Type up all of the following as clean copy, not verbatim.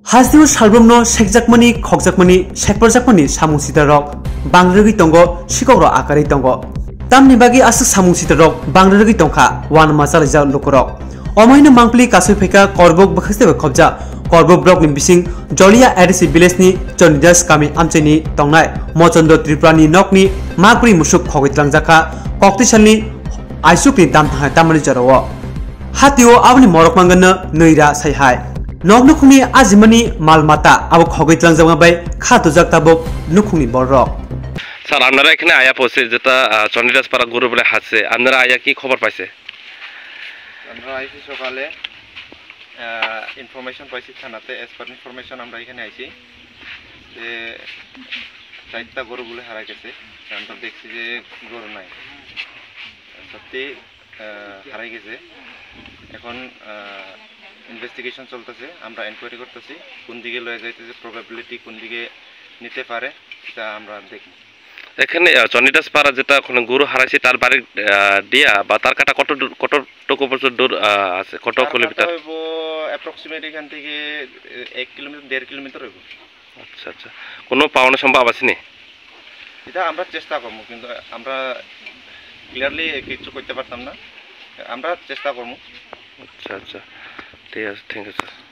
Hasdiu salbrumno sekjakmani khokjakmani sekporjakmani samung sitarok bangregi tongo sikokro akari tongo tamni bagi asuk samung sitarok bangregi tongkha wan masalija lokorok omaina mangpli kasui pheka Karbook bakhste khobja Karbook block ni bising Jolia ADC village ni Chondidas kami amcheni tongnai mochondo Tripurani nokni Magnwi Musuk khogitlangjaka koktisalni aisukni tamani jarawo hatio abni morok mangana neira saihai nok nukhungni ajimani malmata abo khogitlangjama bai khatujak tabok nukhungni borok sir আপনারা এখানে আয়া পৌঁছে যেটা চন্ডিদাস পাড়া গুরু বলে হাসছে আপনারা আয়া কি খবর পাইছে আমরা আইছি সকালে ইনফরমেশন পাইছি থানাতে এস পার ইনফরমেশন আমরা এখানে আইছি যে চারটা গরু বলে হারাই গেছে আমরা দেখছি যে গরু নাই সত্যি হারাই গেছে এখন ইনভেস্টিগেশন চলতেছে আমরা এনকোয়ারি করতেছি কোন দিকে লয়ে যাইতেছে প্রবাবিলিটি কোন দিকে নিতে পারে এটা আমরা দেখব এখানে চন্ডিদাস পাড়া যেটা কোনো গরু হারাইছে তার বাড়ি দিয়া বা তার কাটা কতটুকু পর্যন্ত দূর আছে কত কিলোমিটার হইব অ্যাপ্রক্সিমেটলি এখান থেকে 1 কিলোমিটার 1.5 কিলোমিটার হইব আচ্ছা আচ্ছা কোনো পাওনা সম্ভব আছে নি এটা আমরা চেষ্টা করব কিন্তু আমরা ক্লিয়ারলি কিছু করতে পারতাম না আমরা চেষ্টা করব আচ্ছা আচ্ছা ঠিক আছে থ্যাংক ইউ স্যার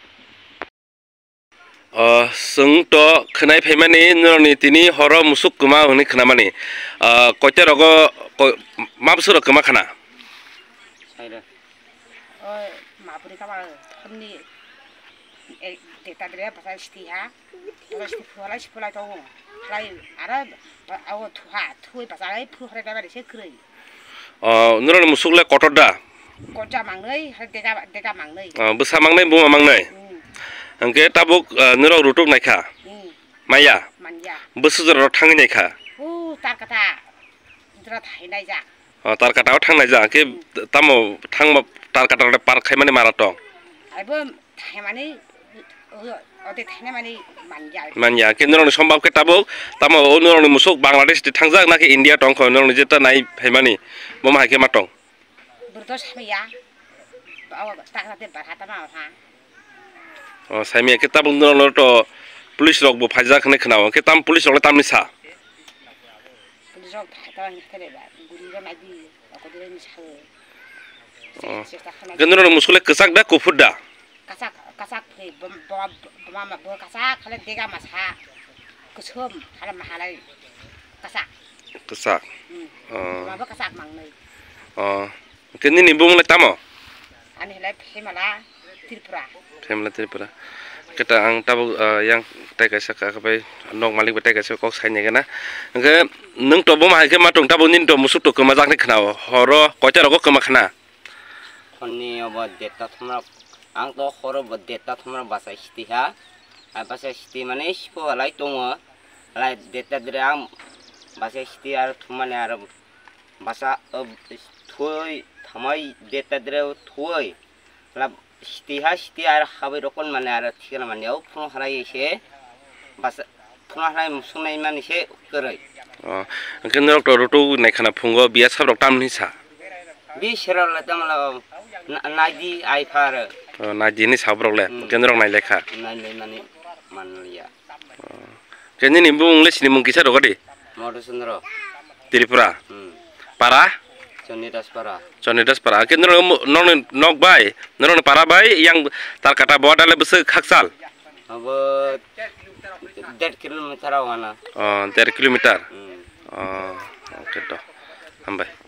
जोंथ' खोनाय फैमानि नरनि तिनि हर मुसुक गोमा होनि खोनामानि कयता रग मा बोसोर गोमा खाना साइरा माबुरि कामा हमनि डेटा द्रे बासा स्टिहा स्टि फुलाय दङ फ्राय आरो आव थुइ बासाय फुहरे दाबारि से ख्रै नरनि मुसुकले कटदा कटजा मांनै डेगा मांनै बोसा मांनै बुमा मांनै Angke tabuk nero rutuk naika, maya, besar tang naika. Tar kata, itu thai naija. Tar kata tang naija, angke tamu tang tar kata ada park hai mana maratong. Ibu thai mana, ode thai mana manja. Manja, angke nero ni sombab ke tabuk, tamu nero ni musuk Bangladesh di tangzak nak India tongko nero ni jeta nai hai mana, bom hai ke matong. Berdos ya, bawa tak kata berhata mana. Saya kita pun nol to polis rok bu fajar kene kenal, kita polis rok tam nisa. Polis rok kita ni kene ba, guri rok lagi, aku dia nisa. General musuhle kesak dah kufur dah. Kasak ni, bama kasak, kalau tiga masa, kusum, kalau mahalai kasak. Kesak. Bama kasak mangnai. Kini ni bung le tamo. Ani helai Himala Tripura. Himala Tripura. Kita ang tabu yang tega saka kapai nong malik betega saka kok sanya kana. Angke nung to bom hake matung tabu nin to musuk to kemajak ni kenal. Horo kocar rok kemakna. Koni obat data thumra ang to horo obat data thumra basa istiha. Basa isti mane ispo alai tongo. Alai data dire ang basa isti ar thumane ar basa thui thamai data dire thui. Lab istiha ar habai rokon mane ar thikana mane au phun harai ise basa phun harai musnai mane se kerai angke norok to rotu nai khana phungo biya sab rok tam nisa bi seral la tamla naidi ai phar naidi ni sab rok le kendrok nai lekha nai mane manliya kenni ni bung le sini mung kisa rokadi modusundro Tripura para Chondidas para. Akhirnya nok bay, nong para bay yang tar kata bawa dalam besar kaksal. Abo 1.5 kilometer awana. 1.5 kilometer. Oke toh, ambai.